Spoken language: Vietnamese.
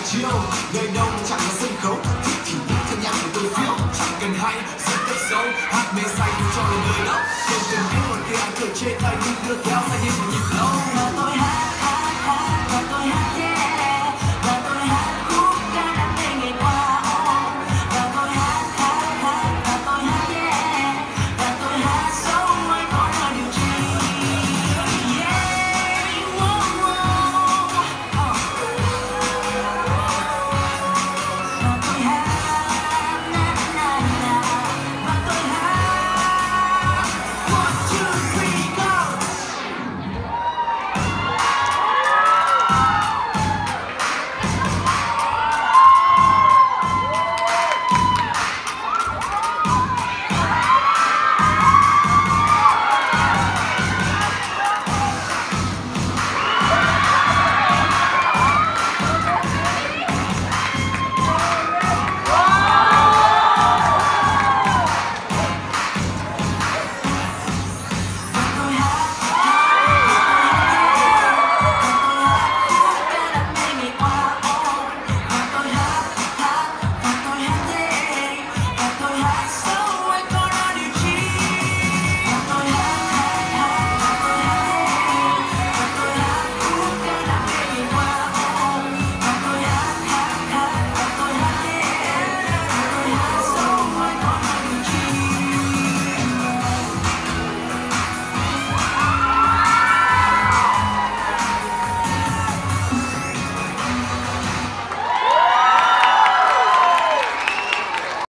chiêu, nơi đâu chẳng có sân khấu. Thích thì biết theo nhạc của tôi phiếu, chẳng cần hay rất tốt xấu, hát mê say cho là đời đó. Không cần biết còn kia ai cười chê tay nhưng đưa theo hay như